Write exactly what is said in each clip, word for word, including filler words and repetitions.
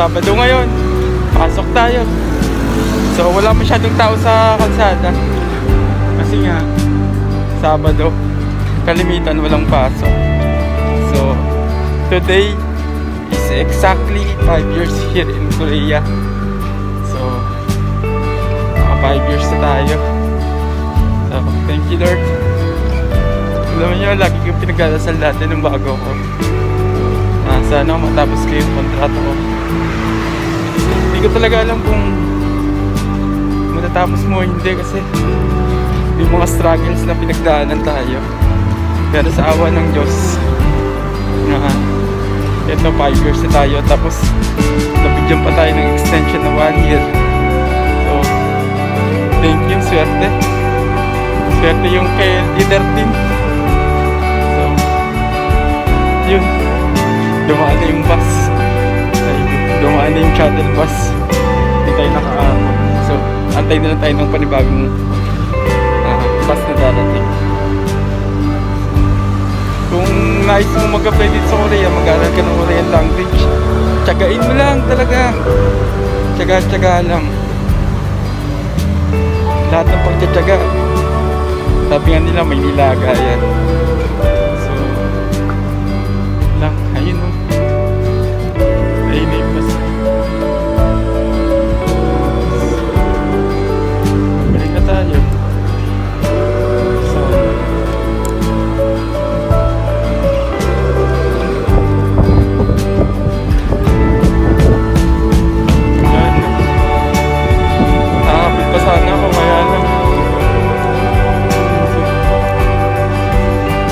Sabado ngayon, pasok tayo. So wala masyadong tao sa kalsada kasi nga Sabado, kalimitan walang pasok. So today is exactly five years here in Korea. So mga five years na tayo. So thank you Lord. Alam niyo, lagi kong pinagdadasal natin nung bago ko. Ah, sana matapos ko yung kontrato ko. Hindi ko talaga alam kung matatapos mo hindi kasi may mga struggles na pinagdaanan tayo. Pero sa awa ng Diyos na ito five years na tayo, tapos nabigyan pa tayo ng extension na one year. So thank you, swerte. Swerte yung kay L D thirteen. So yun, dumaan na yung bus. Ay, dumaan na yung shuttle bus. Hindi tayo nakaabot. So antay na lang tayo ng panibagong uh, bus na darating. Kung nais mo mag-apply dito sa Korea, mag-aaral ka ng Korean language, tiyagain mo lang talaga. Tiyaga-tiyaga lang. Lahat ng pagtitiyaga, sabi nga nila may nilaga yan. So lang, ayun o. Ayun na yung bus. Balik na tayo. So sana ako, kaya lang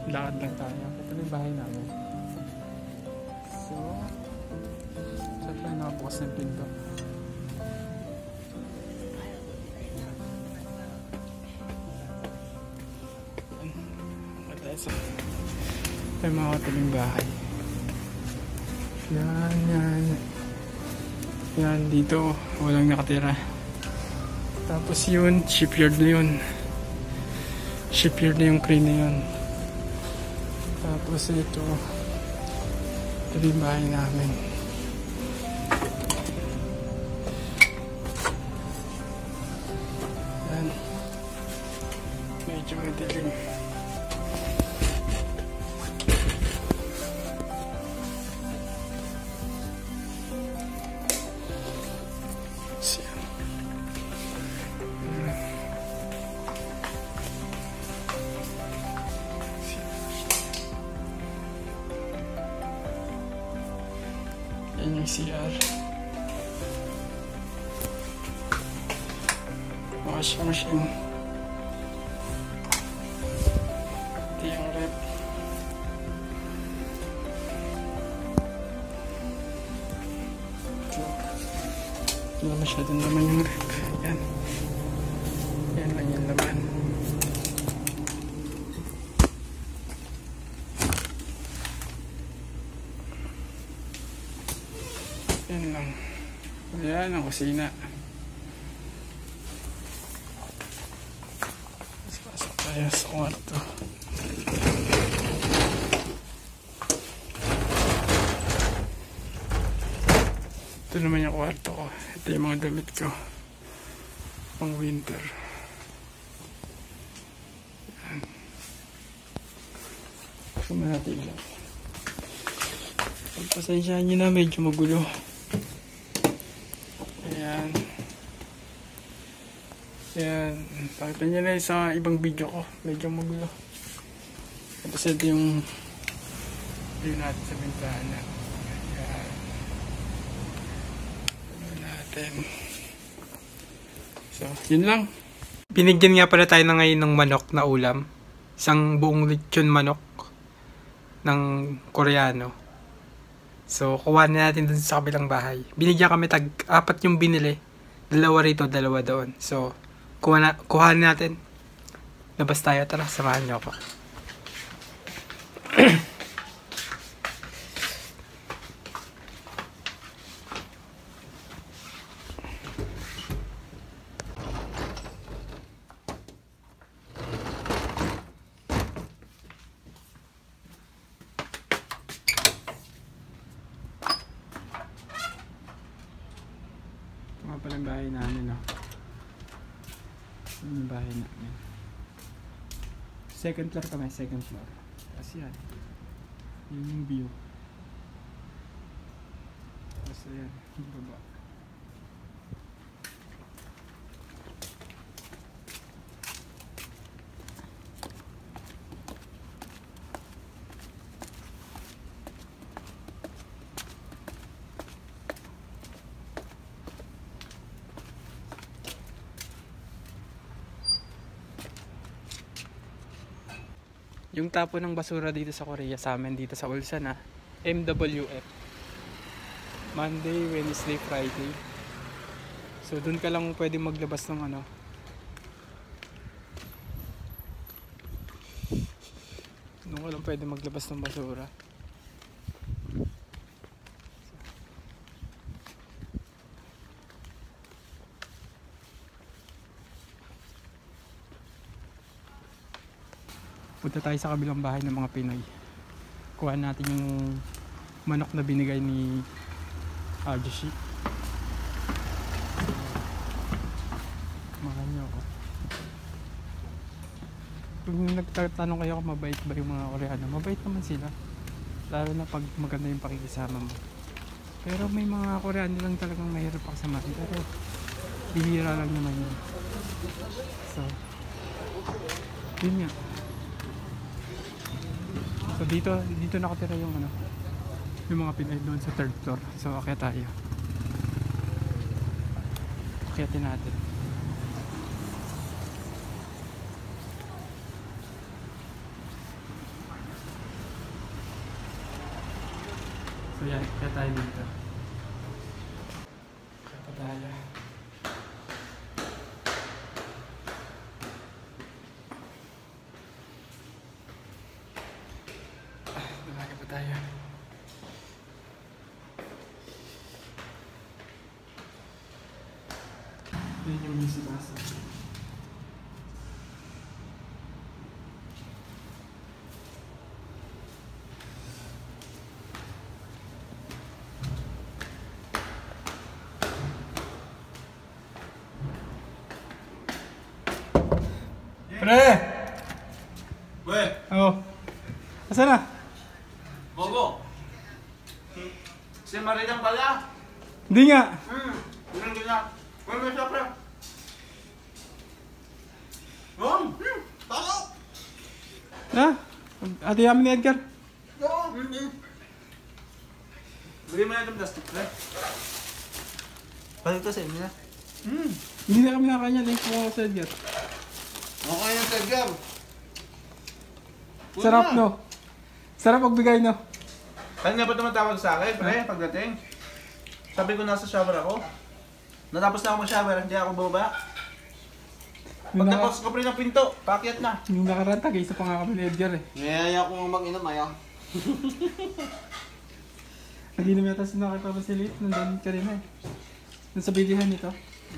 Lakad lang tayo. Ito na yung bahay namin. So, siyempre nakabukas ng pinto. So, ito yung mga kataling bahay. Yan, yan. Yan, dito walang nakatira. Tapos yun, shipyard na yun. Shipyard na yung crane na yun. Tapos ito, ito yung bahay namin. Yan. Medyo madilim. Yan yung C R. Washing machine. Ito yung rep. Ito. Wala masyadong naman yung rep. Yan. Yan lang yung laman. Yan lang. Yan ang kusina. Pasok tayo sa kwarto. Ito naman yung kwarto ko. Ito yung mga damit ko. Pang winter. Yan. Sumanati lang. Pagpasensyahan nyo na, medyo magulo. Ayan. Ayan. Pakita nyo na sa ibang video ko. Medyo magulo. Tapos ito yung view natin sa bintana. Ayan. View natin. So, yun lang. Binigyan nga pala tayo na ngayon ng manok na ulam. Isang buong lechon manok ng Koreano. So, kuha na natin dun sa kabilang bahay. Binigyan kami tag apat yung binili. Dalawa rito, dalawa doon. So, kuha na, kuha na natin. Labas tayo. Tara, samahan niyo ako. Mga palang bahay namin, no? Yung bahay namin. Second floor kami, second floor. Kasi yan. Yun yung view. Tapos yan, yung baba. Yung tapo ng basura dito sa Korea, sa amin dito sa Ulsan, ha, M W F. Monday, Wednesday, Friday. So dun ka lang pwede maglabas ng ano. Dun ka lang pwede maglabas ng basura. Punta tayo sa kabilang bahay ng mga Pinoy. Kuha natin yung manok na binigay ni Ajushi. Mahal niyo ako. Pag nagtatanong kayo kung mabait ba yung mga Koreano, mabait naman sila. Lalo na pag maganda yung pakikisama mo. Pero may mga Koreano lang talagang mahirap pakisamahin. Pero bihira lang naman yun. So, yun nga. So dito, dito nakatira yung ano, yung mga Pinoy doon sa third floor. So akyat tayo. Akyatin natin. yan. Kaya tayo dito. Kaya pa tayo. Ah, Kaya pa tayo. Yun yung bisitasa. Pre! Weh, Oo. Asa na? Bobo. Si Maridang pala. Hindi nga. Hmm, ganun din na. Wala mo siya, pre. Rom, hmm, talo. Ha? Ate yamin ni Edgar. Oo, hindi. Bili mo na itong plastic, pre. Balik to sa inyo na. Hmm. Hindi na kami nakakanya. Link ko ako sa Edgar. Okay yung Edgar. Sarap no? Sarap magbigay no? Kanina pa tumatawag sa akin, pre, pagdating. Sabi ko nasa shower ako. Natapos na ako mag-shower, hindi ako bumaba. Yung, naka, Pagtapos ko pre ng pinto, pakyat na. yung nakaraan, tag-isa pa nga kami ni Edgar eh. Ngayaya ko mag-inom, ayaw. Hindi naman yata sinakita pa si Lit. Nandun ka rin eh. Nandun sa bilihan nito.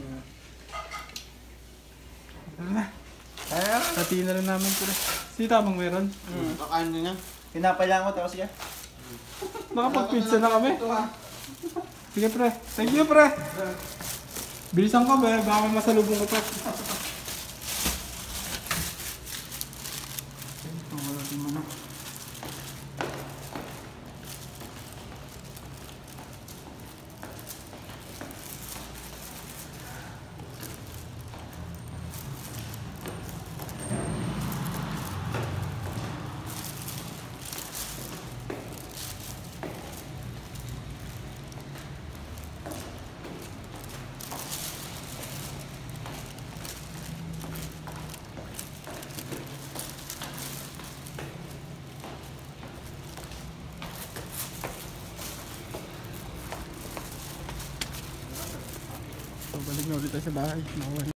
Tara na. Kaya? Hatiin na lang namin ko rin. Si tamang meron. Hmm, kakain din yan. Pinapaya ko tapos yan. Nakapag-pizza na kami. Sige pre. Thank you pre. Bilisan ko ba? Baka masalubong ko pa. Wala din mo na. So, balik na ulit tayo sa bahay. Nawala.